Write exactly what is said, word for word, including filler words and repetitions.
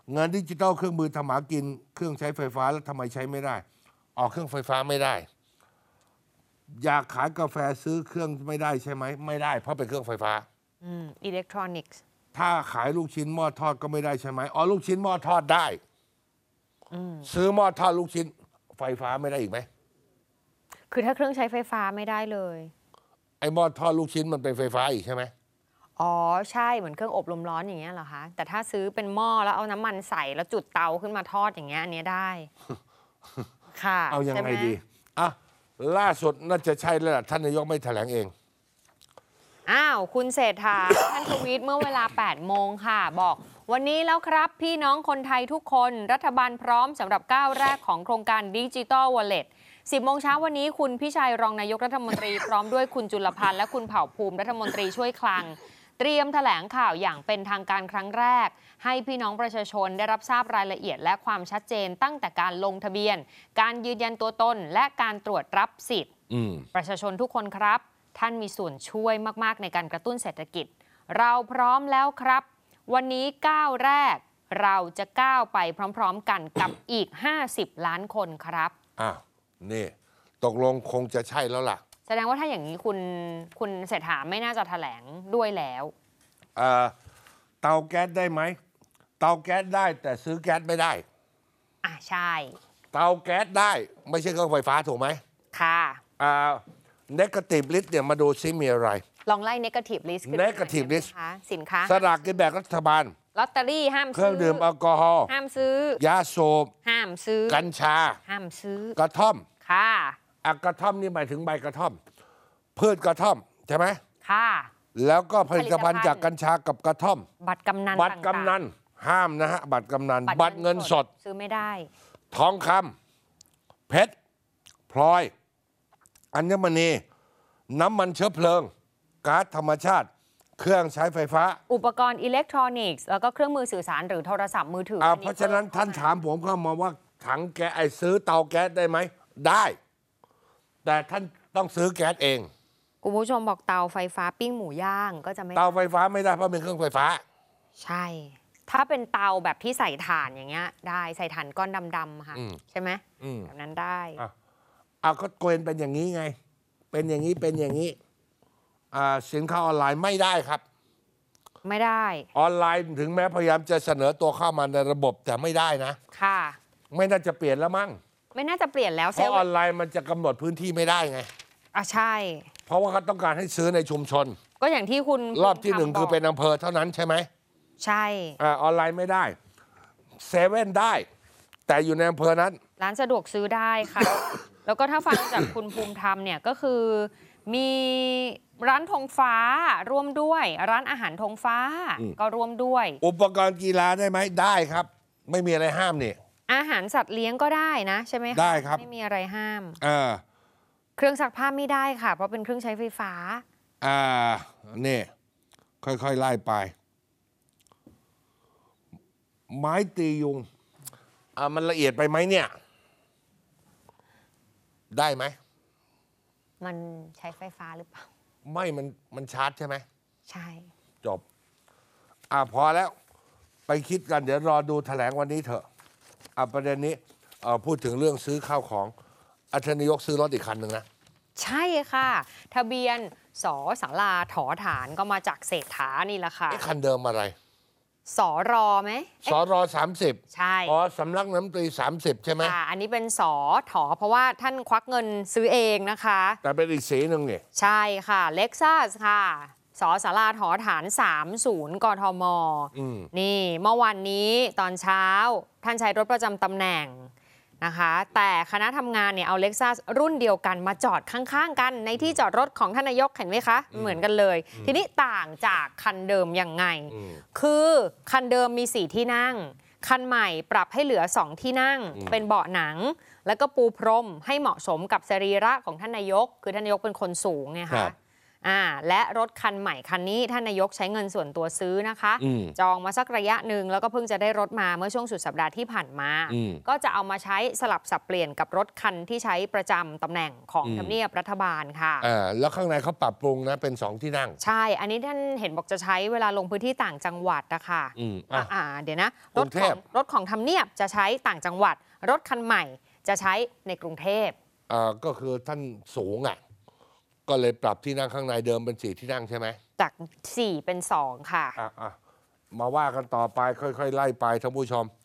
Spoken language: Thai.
เงินดิจิทัลเครื่องมือทำหากินเครื่องใช้ไฟฟ้าแล้วทำไมใช้ไม่ได้ออกเครื่องไฟฟ้าไม่ได้อยากขายกาแฟซื้อเครื่องไม่ได้ใช่ไหมไม่ได้เพราะเป็นเครื่องไฟฟ้าอืมอิเล็กทรอนิกส์ถ้าขายลูกชิ้นหม้อทอดก็ไม่ได้ใช่ไหมอ๋อลูกชิ้นหม้อทอดได้ซื้อหม้อทอดลูกชิ้นไฟฟ้าไม่ได้อีกไหมคือถ้าเครื่องใช้ไฟฟ้าไม่ได้เลยไอ้หม้อทอดลูกชิ้นมันเป็นไฟฟ้าอีกใช่ไหมอ๋อใช่เหมือนเครื่องอบลมร้อนอย่างเงี้ยเหรอคะแต่ถ้าซื้อเป็นหม้อแล้วเอาน้ำมันใส่แล้วจุดเตาขึ้นมาทอดอย่างเงี้ยอันนี้ได้ ค่ะเอายังไงดีอ่ะล่าสุดน่าจะใช่แล้วล่ะท่านนายกไม่แถลงเองอ้าวคุณเศรษฐา ท่านทวีตเมื่อเวลาแปดโมงค่ะบอกวันนี้แล้วครับพี่น้องคนไทยทุกคนรัฐบาลพร้อมสำหรับก้าวแรกของโครงการดิจิทัลวอลเล็ตสิบโมงเช้าวันนี้คุณพิชัยรองนายกรัฐมนตรี พร้อมด้วยคุณจุลพันธ์และคุณเผ่าภูมิรัฐมนตรีช่วยคลังเตรียมแถลงข่าวอย่างเป็นทางการครั้งแรกให้พี่น้องประชาชนได้รับทราบรายละเอียดและความชัดเจนตั้งแต่การลงทะเบียนการยืนยันตัวตนและการตรวจรับสิทธิ์ประชาชนทุกคนครับท่านมีส่วนช่วยมากๆในการกระตุ้นเศรษฐกิจเราพร้อมแล้วครับวันนี้ก้าวแรกเราจะก้าวไปพร้อมๆกันกับอีกห้าสิบล้านคนครับอ้าวนี่ตกลงคงจะใช่แล้วล่ะแสดงว่าถ้าอย่างนี้คุณคุณเศรษฐาไม่น่าจะแถลงด้วยแล้วเอ่อเตาแก๊สได้ไหมเตาแก๊สได้แต่ซื้อแก๊สไม่ได้อ่ะใช่เตาแก๊สได้ไม่ใช่เครื่องไฟฟ้าถูกไหมค่ะอ่า negative list เนี่ยมาดูซิมีอะไรลองไล่ negative list ขึ้น negative list สินค้าสลากกินแบ่งรัฐบาลลอตเตอรี่ห้ามซื้อเครื่องดื่มแอลกอฮอล์ห้ามซื้อยาสูบห้ามซื้อกัญชาห้ามซื้อกระท่อมค่ะอ่ะกระท่อมนี่หมายถึงใบกระท่อมพืชกระท่อมใช่ไหมค่ะแล้วก็ผลิตภัณฑ์จากกัญชากับกระท่อมบัตรกำนันบัตรกำนันห้ามนะฮะบัตรกำนันบัตรเงินสดซื้อไม่ได้ทองคำเพชรพลอยอัญมณีน้ำมันเชื้อเพลิงก๊าซธรรมชาติเครื่องใช้ไฟฟ้าอุปกรณ์อิเล็กทรอนิกส์แล้วก็เครื่องมือสื่อสารหรือโทรศัพท์มือถืออ่าเพราะฉะนั้นท่านถามผมเข้ามาว่าถังแก๊สไอ้ซื้อเตาแก๊สได้ไหมได้แต่ท่านต้องซื้อแก๊สเองคุณผู้ชมบอกเตาไฟฟ้าปิ้งหมูย่างก็จะไม่เตาไฟฟ้าไม่ได้เพราะเป็นเครื่องไฟฟ้าใช่ถ้าเป็นเตาแบบที่ใส่ถ่านอย่างเงี้ยได้ใส่ถ่านก้อนดำๆค่ะใช่ไหมแบบนั้นได้อ่าก็เกณฑ์เป็นอย่างนี้ไงเป็นอย่างนี้เป็นอย่างนี้อ่าสินค้าออนไลน์ไม่ได้ครับไม่ได้ออนไลน์ถึงแม้พยายามจะเสนอตัวเข้ามาในระบบแต่ไม่ได้นะค่ะไม่น่าจะเปลี่ยนแล้วมั้งไม่น่าจะเปลี่ยนแล้วเพราะออนไลน์มันจะกำหนดพื้นที่ไม่ได้ไงอ่ะใช่เพราะว่าเขาต้องการให้ซื้อในชุมชนก็อย่างที่คุณรอบที่หนึ่งคือเป็นอำเภอเท่านั้นใช่ไหมใช่อ่าออนไลน์ไม่ได้เซเว่นได้แต่อยู่ในอำเภอนั้นร้านสะดวกซื้อได้ค่ะ แล้วก็ถ้าฟังจากคุณภูมิธรรมเนี่ยก็คือมีร้านธงฟ้าร่วมด้วยร้านอาหารธงฟ้าก็ร่วมด้วยอุปกรณ์กีฬาได้ไหมได้ครับไม่มีอะไรห้ามนี่อาหารสัตว์เลี้ยงก็ได้นะใช่ไหมได้ครับไม่มีอะไรห้ามอ่าเครื่องซักผ้าไม่ได้ค่ะเพราะเป็นเครื่องใช้ไฟฟ้าอ่านี่ค่อยๆไล่ไปไม้ตียุงอ่ามันละเอียดไปไหมเนี่ยได้ไหมมันใช้ไฟฟ้าหรือเปล่าไม่มันมันชาร์จใช่ไหมใช่จบอ่าพอแล้วไปคิดกันเดี๋ยวรอดูแถลงวันนี้เถอะอ่าประเด็นนี้อ่าพูดถึงเรื่องซื้อข้าวของอัธนายกซื้อรถอีกคันหนึ่งนะใช่ค่ะทะเบียนสอสาราถอฐานก็มาจากเศรษฐานี่แหละค่ะคันเดิมอะไรสอรอไหมสอรอสามสิบใช่อ๋อสำนักน้ำตรีสามสิบใช่ไหมอ่าอันนี้เป็นสอถอเพราะว่าท่านควักเงินซื้อเองนะคะแต่เป็นอีกสีหนึ่งนี่ใช่ค่ะเล็กซัสค่ะสอสาราถอฐานสามสิบกทมนี่เมื่อวันนี้ตอนเช้าท่านใช้รถประจำตำแหน่งนะคะแต่คณะทำงานเนี่ยเอาเล็กซัสรุ่นเดียวกันมาจอดข้างๆกันในที่จอดรถของท่านนายกเห็นไหมคะเหมือนกันเลยทีนี้ต่างจากคันเดิมยังไงคือคันเดิมมีสี่ที่นั่งคันใหม่ปรับให้เหลือสองที่นั่งเป็นเบาะหนังแล้วก็ปูพรมให้เหมาะสมกับสรีระของท่านนายกคือท่านนายกเป็นคนสูงไงคะอ่าและรถคันใหม่คันนี้ท่านนายกใช้เงินส่วนตัวซื้อนะคะอืมจองมาสักระยะหนึ่งแล้วก็เพิ่งจะได้รถมาเมื่อช่วงสุดสัปดาห์ที่ผ่านมาอืมก็จะเอามาใช้สลับสับเปลี่ยนกับรถคันที่ใช้ประจำตำแหน่งของอืมทำเนียบรัฐบาลค่ะอ่าแล้วข้างในเขาปรับปรุงนะเป็นสองที่นั่งใช่ อันนี้ท่านเห็นบอกจะใช้เวลาลงพื้นที่ต่างจังหวัดนะคะอืมอ่ะอ่าเดี๋ยวนะกรรุถงเทขอพงรถของทำเนียบจะใช้ต่างจังหวัด รถคันใหม่จะใช้ในกรุงเทพอ่าก็คือท่านสูงอ่ะก็เลยปรับที่นั่งข้างในเดิมเป็นสี่ที่นั่งใช่ไหมจากสี่เป็นสองค่ะอ่ะอ่ะมาว่ากันต่อไปค่อยๆไล่ไปท่านผู้ชม